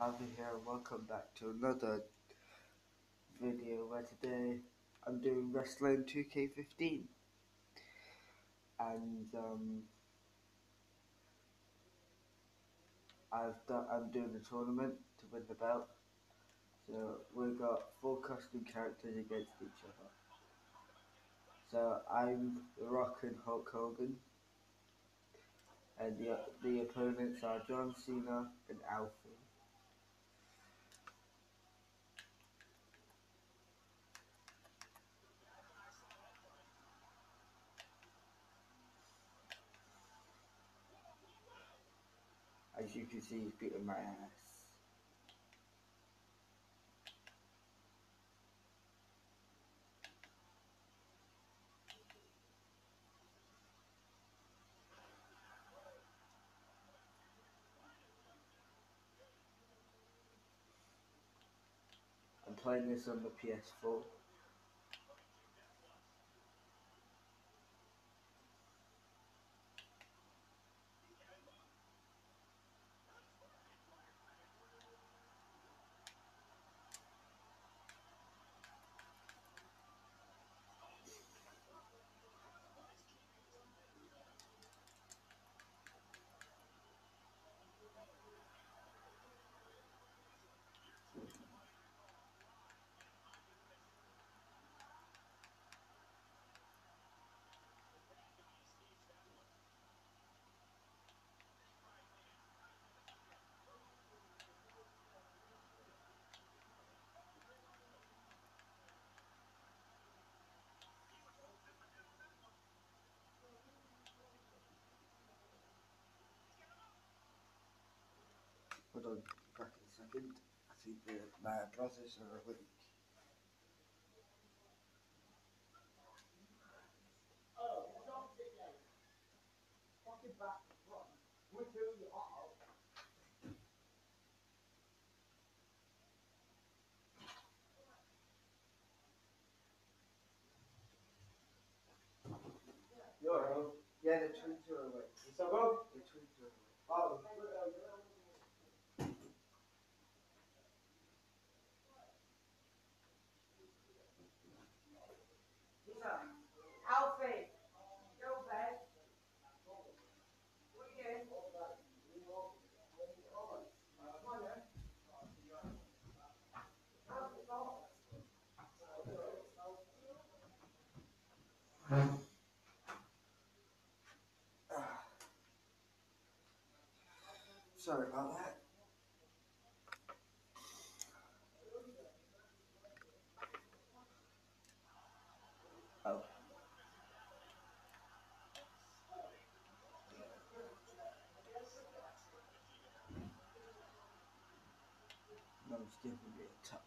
Harvey here, and welcome back to another video where today I'm doing Wrestling 2K15, and I'm doing a tournament to win the belt. So we've got 4 custom characters against each other. So I'm The Rock and Hulk Hogan, and the opponents are John Cena and Alfie. As you can see, he's beating my ass. I'm playing this on the PS4. Hold on, back in a second. I think my brothers are awake. Yo, yeah, the twins are awake. The twins are awake. Oh. Alfie, go bed. What are you doing? Sorry about that. Oh. No, it's giving me a touch.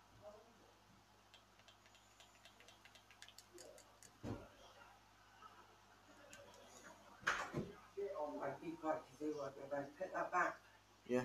I'd be quite to do what they're going to pick that back. Yeah.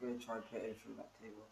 going to try and put in through that table.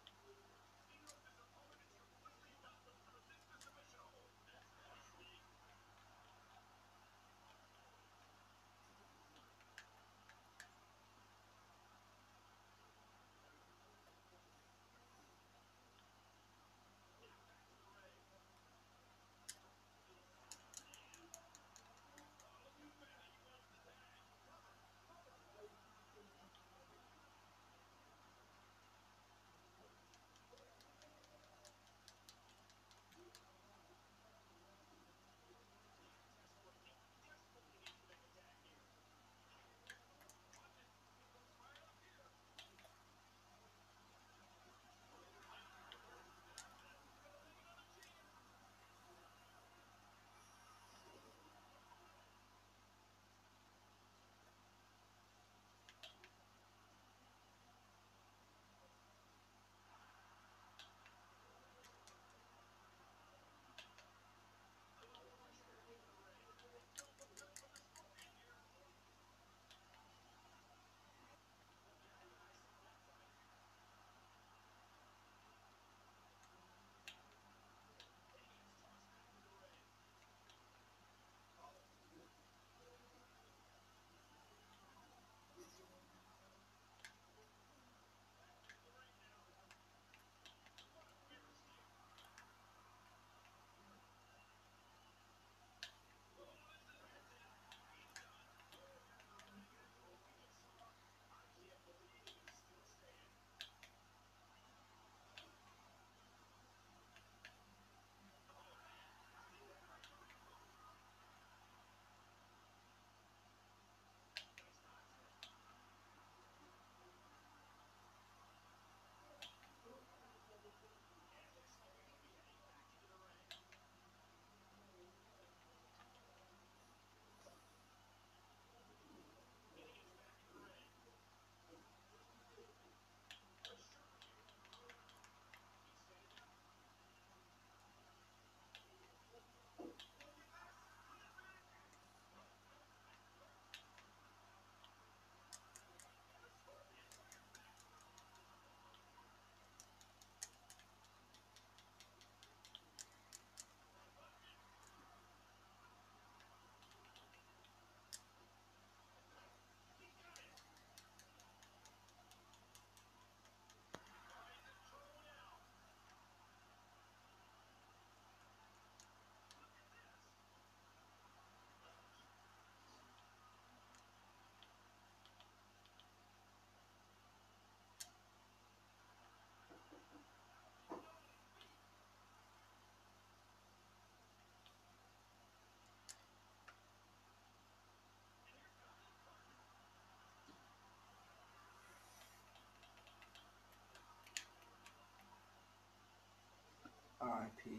RIP.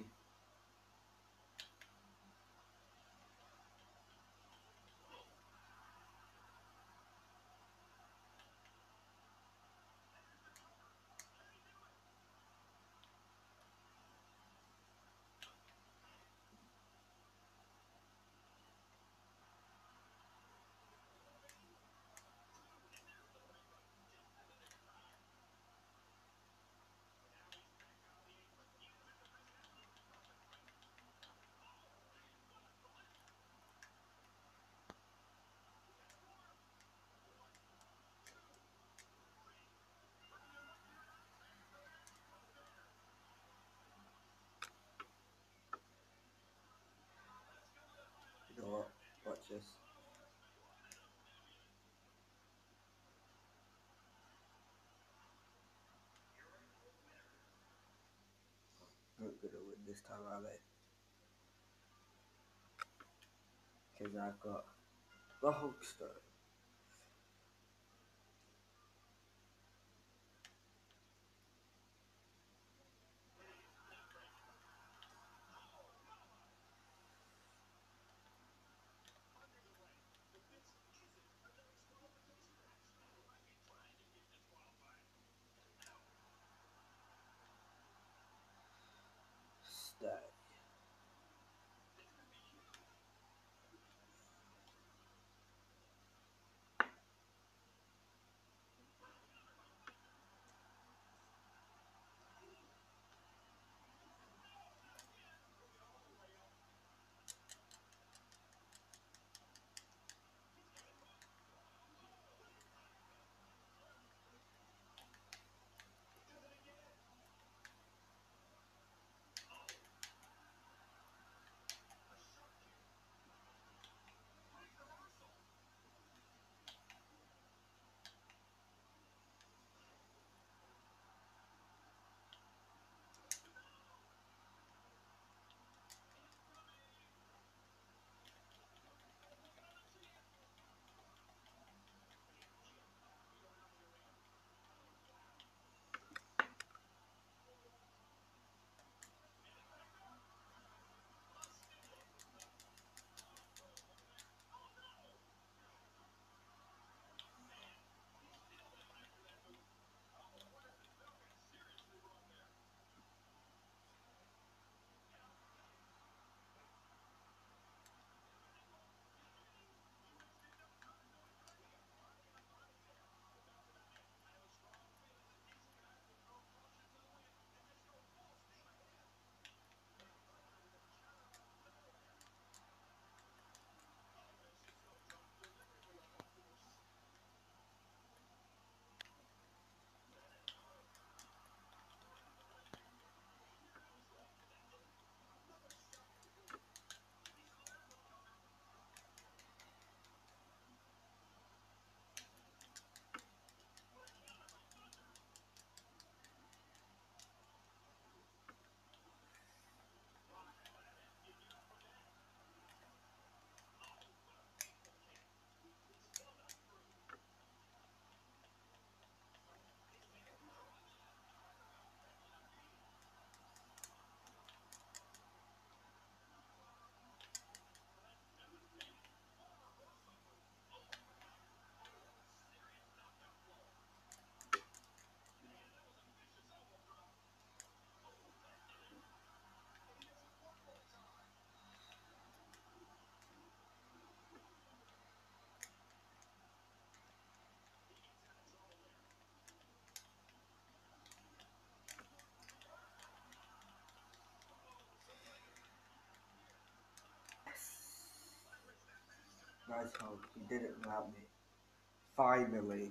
You know what? Watch this. Not gonna win this time, are they? Because I've got the Hulkster. Stay. Nice Hulk. You didn't allow me. Finally.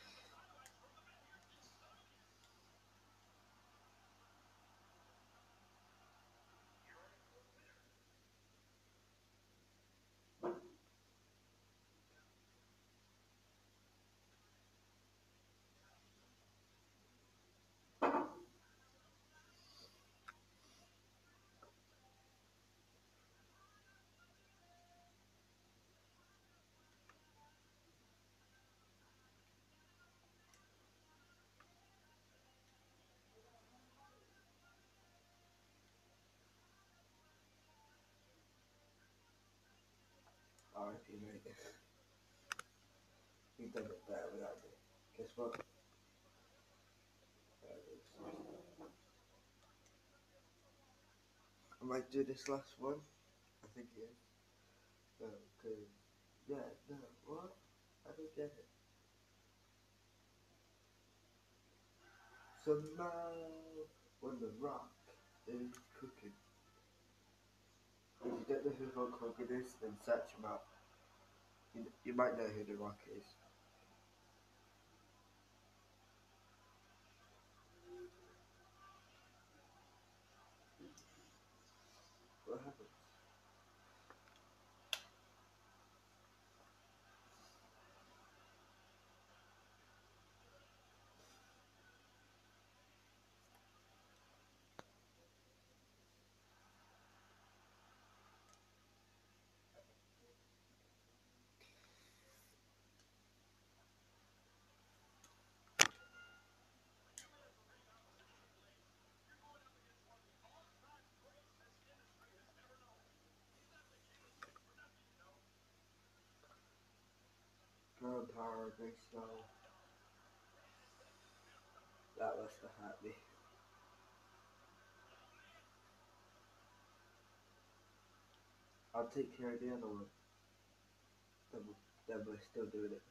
R.I.P. mate. You done it better without me. Guess what? I might do this last one. I think it is. No, cause yeah, no, what? I don't get it. So now, when The Rock is cooking, if you don't know who Hulk Hogan is, then search him up. You might know who The Rock is. What happened? Girl power, big skull. That must have hurt me. I'll take care of the other one. Then we're still doing it.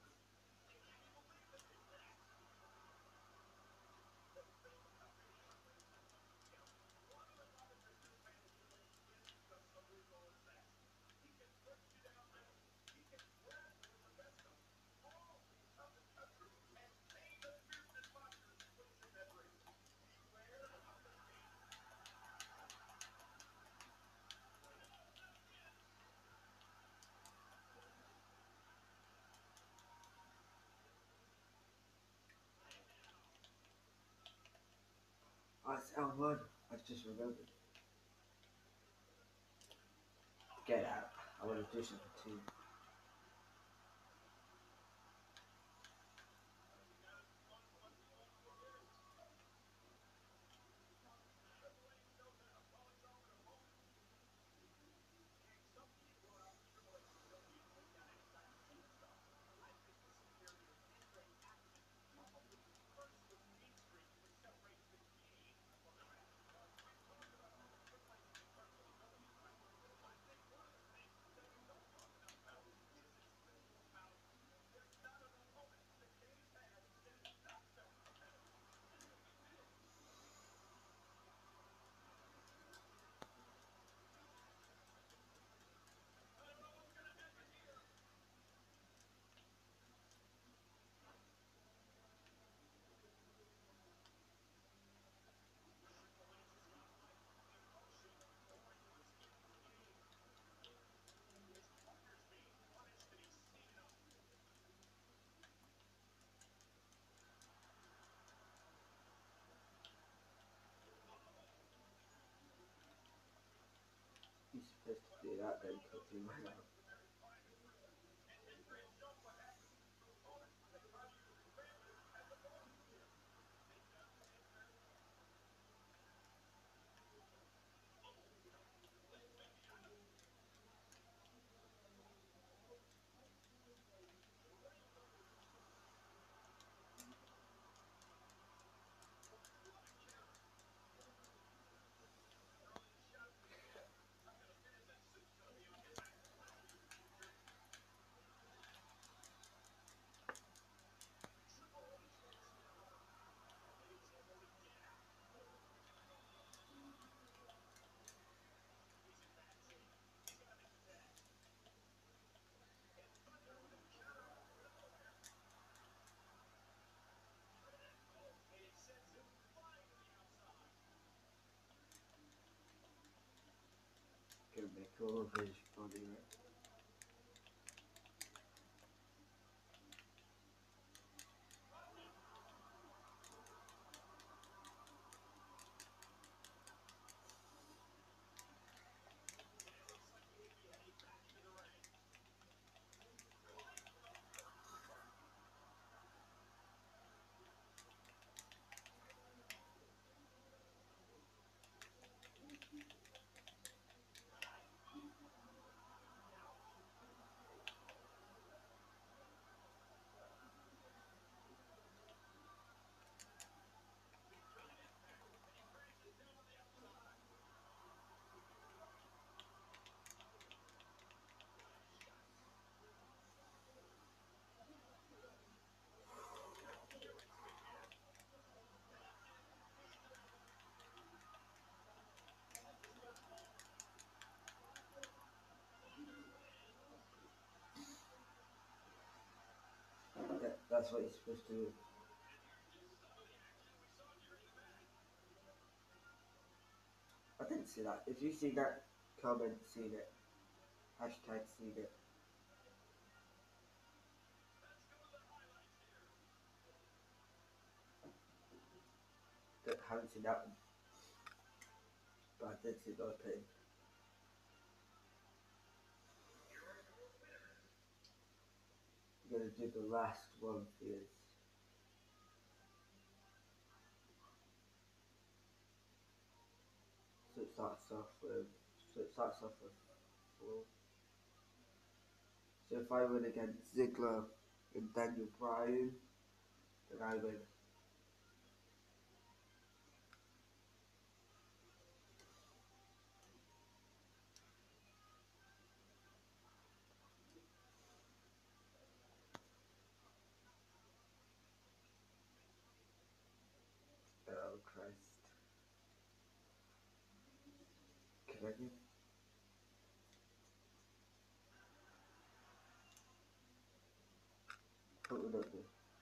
Oh, it's L1. I've just remembered. Get out. I want to do something too. You're supposed to do that, then quickly run out. go over his body, right? That's what you're supposed to do. I didn't see that. If you see that, comment, seen it. Hashtag seen it. That haven't seen that one. But I did see the opening. I'm gonna do the last one for you. So it starts off with four. So if I win against Ziggler and Daniel Bryan, then I win. Oh Christ. Can I get what would I do?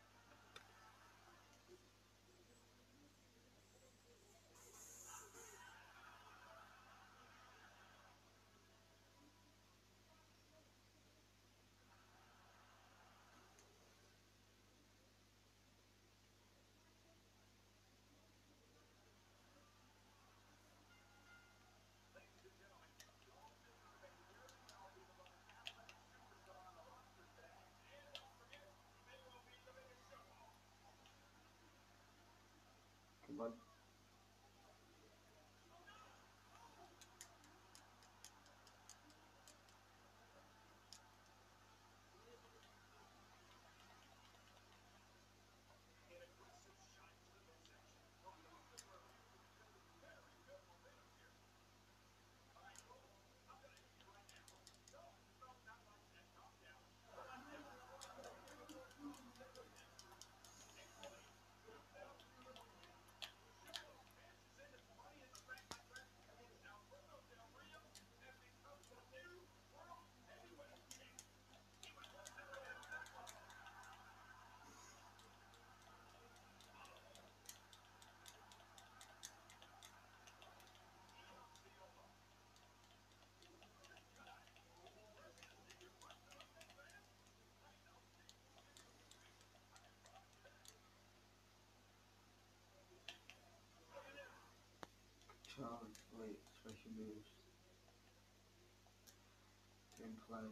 Come on. Charge, wait, special moves. Gameplay.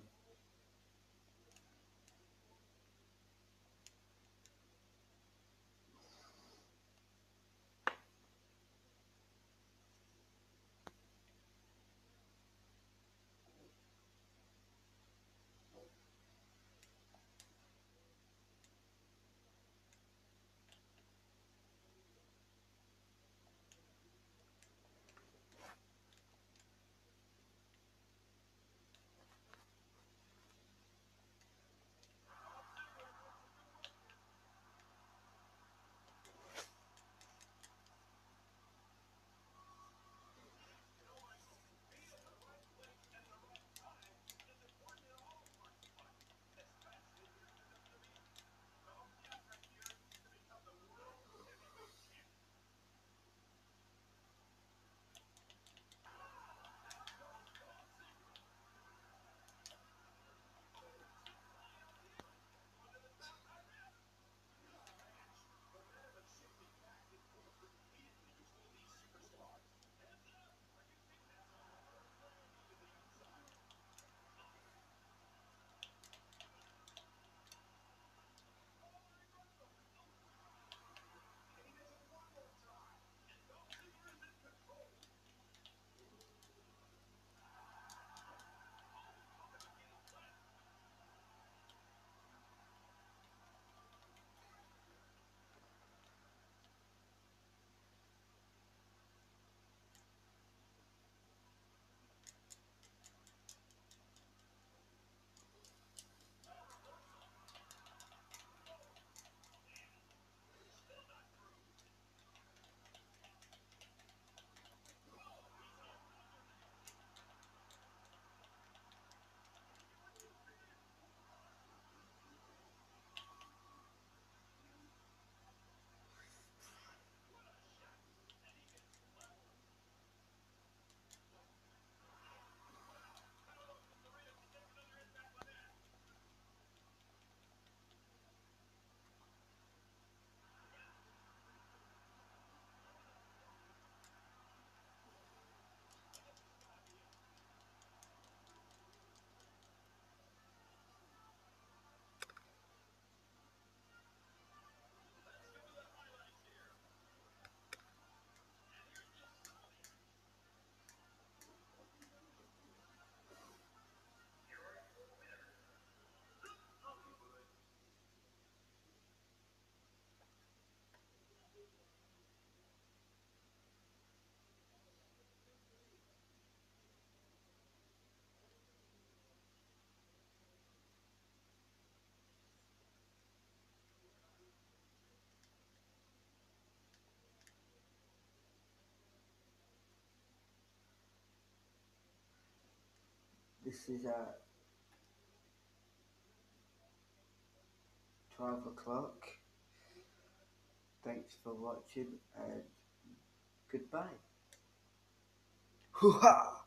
This is at 12 o'clock. Thanks for watching and goodbye. Hoo-ha!